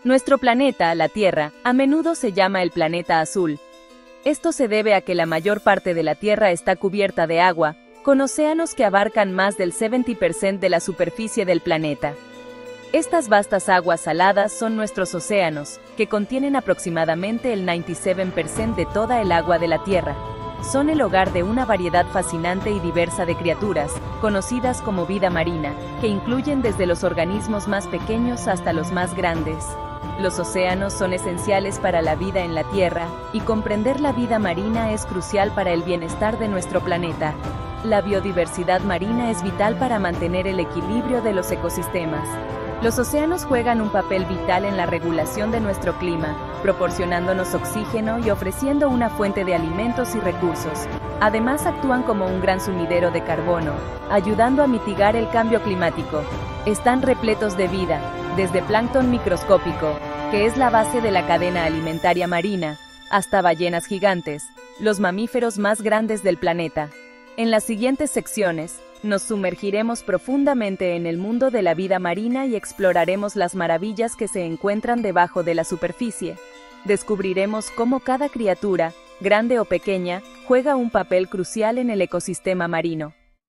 Nuestro planeta, la Tierra, a menudo se llama el planeta azul. Esto se debe a que la mayor parte de la Tierra está cubierta de agua, con océanos que abarcan más del 70% de la superficie del planeta. Estas vastas aguas saladas son nuestros océanos, que contienen aproximadamente el 97% de toda el agua de la Tierra. Son el hogar de una variedad fascinante y diversa de criaturas, conocidas como vida marina, que incluyen desde los organismos más pequeños hasta los más grandes. Los océanos son esenciales para la vida en la Tierra, y comprender la vida marina es crucial para el bienestar de nuestro planeta. La biodiversidad marina es vital para mantener el equilibrio de los ecosistemas. Los océanos juegan un papel vital en la regulación de nuestro clima, proporcionándonos oxígeno y ofreciendo una fuente de alimentos y recursos. Además, actúan como un gran sumidero de carbono, ayudando a mitigar el cambio climático. Están repletos de vida, desde plancton microscópico, que es la base de la cadena alimentaria marina, hasta ballenas gigantes, los mamíferos más grandes del planeta. En las siguientes secciones, nos sumergiremos profundamente en el mundo de la vida marina y exploraremos las maravillas que se encuentran debajo de la superficie. Descubriremos cómo cada criatura, grande o pequeña, juega un papel crucial en el ecosistema marino.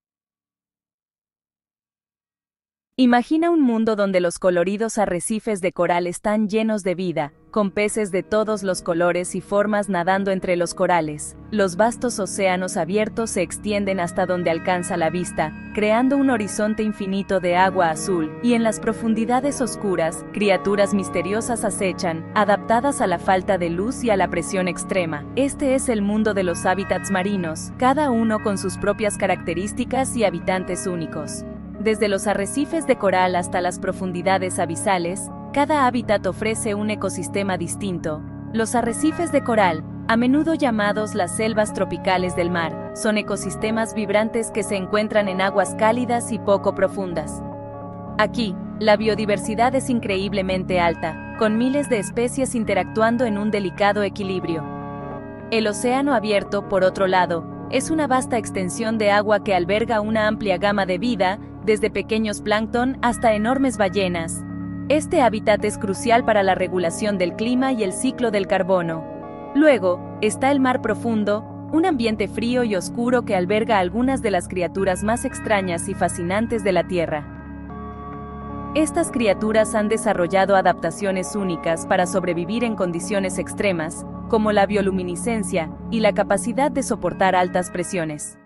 Imagina un mundo donde los coloridos arrecifes de coral están llenos de vida, con peces de todos los colores y formas nadando entre los corales. Los vastos océanos abiertos se extienden hasta donde alcanza la vista, creando un horizonte infinito de agua azul, y en las profundidades oscuras, criaturas misteriosas acechan, adaptadas a la falta de luz y a la presión extrema. Este es el mundo de los hábitats marinos, cada uno con sus propias características y habitantes únicos. Desde los arrecifes de coral hasta las profundidades abisales, cada hábitat ofrece un ecosistema distinto. Los arrecifes de coral, a menudo llamados las selvas tropicales del mar, son ecosistemas vibrantes que se encuentran en aguas cálidas y poco profundas. Aquí, la biodiversidad es increíblemente alta, con miles de especies interactuando en un delicado equilibrio. El océano abierto, por otro lado, es una vasta extensión de agua que alberga una amplia gama de vida, desde pequeños plancton hasta enormes ballenas. Este hábitat es crucial para la regulación del clima y el ciclo del carbono. Luego, está el mar profundo, un ambiente frío y oscuro que alberga algunas de las criaturas más extrañas y fascinantes de la Tierra. Estas criaturas han desarrollado adaptaciones únicas para sobrevivir en condiciones extremas, como la bioluminiscencia y la capacidad de soportar altas presiones.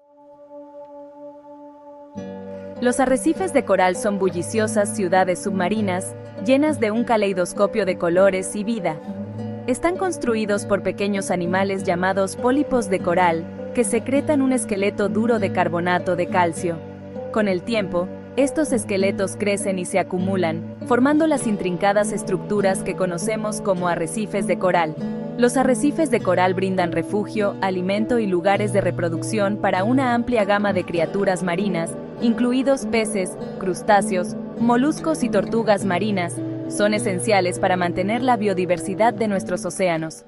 Los arrecifes de coral son bulliciosas ciudades submarinas, llenas de un caleidoscopio de colores y vida. Están construidos por pequeños animales llamados pólipos de coral, que secretan un esqueleto duro de carbonato de calcio. Con el tiempo, estos esqueletos crecen y se acumulan, formando las intrincadas estructuras que conocemos como arrecifes de coral. Los arrecifes de coral brindan refugio, alimento y lugares de reproducción para una amplia gama de criaturas marinas, incluidos peces, crustáceos, moluscos y tortugas marinas. Son esenciales para mantener la biodiversidad de nuestros océanos.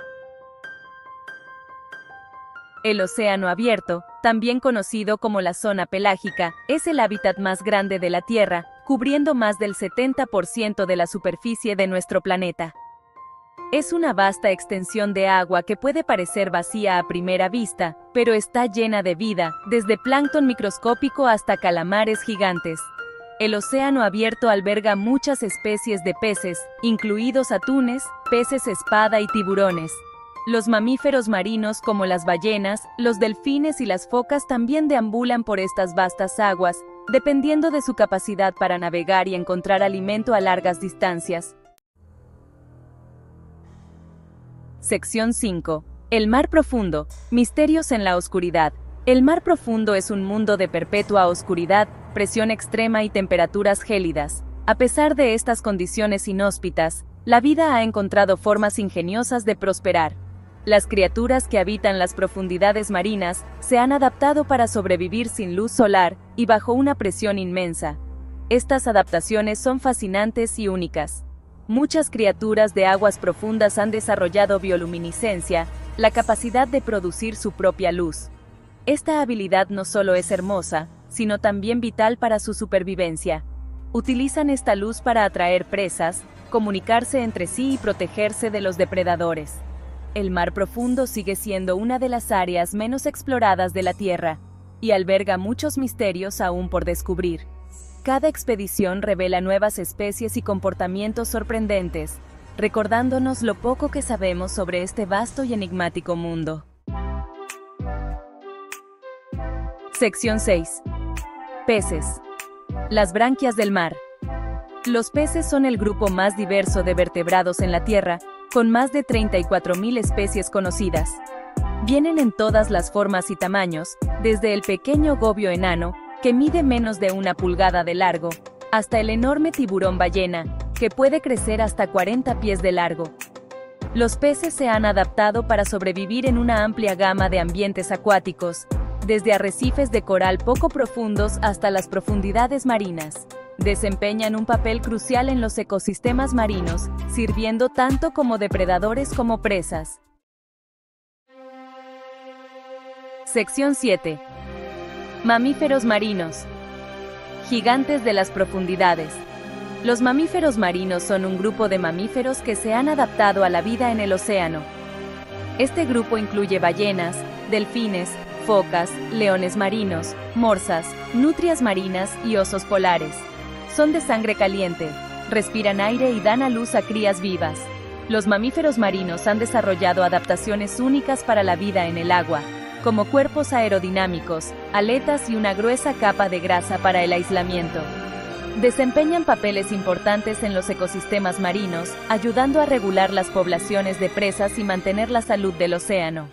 El océano abierto, también conocido como la zona pelágica, es el hábitat más grande de la Tierra, cubriendo más del 70% de la superficie de nuestro planeta. Es una vasta extensión de agua que puede parecer vacía a primera vista, pero está llena de vida, desde plancton microscópico hasta calamares gigantes. El océano abierto alberga muchas especies de peces, incluidos atunes, peces espada y tiburones. Los mamíferos marinos como las ballenas, los delfines y las focas también deambulan por estas vastas aguas, dependiendo de su capacidad para navegar y encontrar alimento a largas distancias. Sección 5. El mar profundo. Misterios en la oscuridad. El mar profundo es un mundo de perpetua oscuridad, presión extrema y temperaturas gélidas. A pesar de estas condiciones inhóspitas, la vida ha encontrado formas ingeniosas de prosperar. Las criaturas que habitan las profundidades marinas se han adaptado para sobrevivir sin luz solar y bajo una presión inmensa. Estas adaptaciones son fascinantes y únicas. Muchas criaturas de aguas profundas han desarrollado bioluminiscencia, la capacidad de producir su propia luz. Esta habilidad no solo es hermosa, sino también vital para su supervivencia. Utilizan esta luz para atraer presas, comunicarse entre sí y protegerse de los depredadores. El mar profundo sigue siendo una de las áreas menos exploradas de la Tierra, y alberga muchos misterios aún por descubrir. Cada expedición revela nuevas especies y comportamientos sorprendentes, recordándonos lo poco que sabemos sobre este vasto y enigmático mundo. Sección 6. Peces. Las branquias del mar. Los peces son el grupo más diverso de vertebrados en la Tierra, con más de 34.000 especies conocidas. Vienen en todas las formas y tamaños, desde el pequeño gobio enano, que mide menos de 1 pulgada de largo, hasta el enorme tiburón ballena, que puede crecer hasta 40 pies de largo. Los peces se han adaptado para sobrevivir en una amplia gama de ambientes acuáticos, desde arrecifes de coral poco profundos hasta las profundidades marinas. Desempeñan un papel crucial en los ecosistemas marinos, sirviendo tanto como depredadores como presas. Sección 7. Mamíferos marinos. Gigantes de las profundidades. Los mamíferos marinos son un grupo de mamíferos que se han adaptado a la vida en el océano. Este grupo incluye ballenas, delfines, focas, leones marinos, morsas, nutrias marinas y osos polares. Son de sangre caliente, respiran aire y dan a luz a crías vivas. Los mamíferos marinos han desarrollado adaptaciones únicas para la vida en el agua, como cuerpos aerodinámicos, aletas y una gruesa capa de grasa para el aislamiento. Desempeñan papeles importantes en los ecosistemas marinos, ayudando a regular las poblaciones de presas y mantener la salud del océano.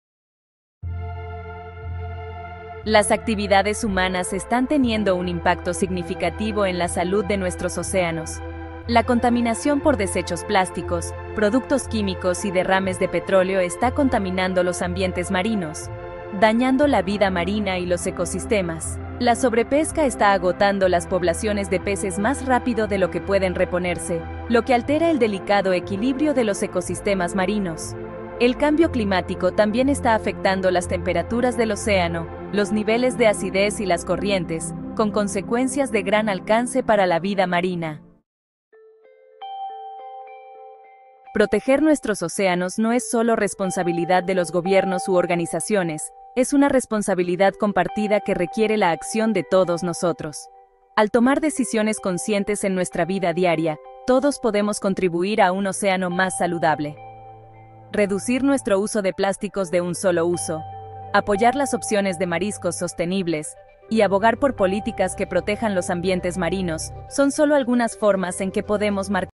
Las actividades humanas están teniendo un impacto significativo en la salud de nuestros océanos. La contaminación por desechos plásticos, productos químicos y derrames de petróleo está contaminando los ambientes marinos, dañando la vida marina y los ecosistemas. La sobrepesca está agotando las poblaciones de peces más rápido de lo que pueden reponerse, lo que altera el delicado equilibrio de los ecosistemas marinos. El cambio climático también está afectando las temperaturas del océano, los niveles de acidez y las corrientes, con consecuencias de gran alcance para la vida marina. Proteger nuestros océanos no es solo responsabilidad de los gobiernos u organizaciones, es una responsabilidad compartida que requiere la acción de todos nosotros. Al tomar decisiones conscientes en nuestra vida diaria, todos podemos contribuir a un océano más saludable. Reducir nuestro uso de plásticos de un solo uso, apoyar las opciones de mariscos sostenibles y abogar por políticas que protejan los ambientes marinos son solo algunas formas en que podemos marcar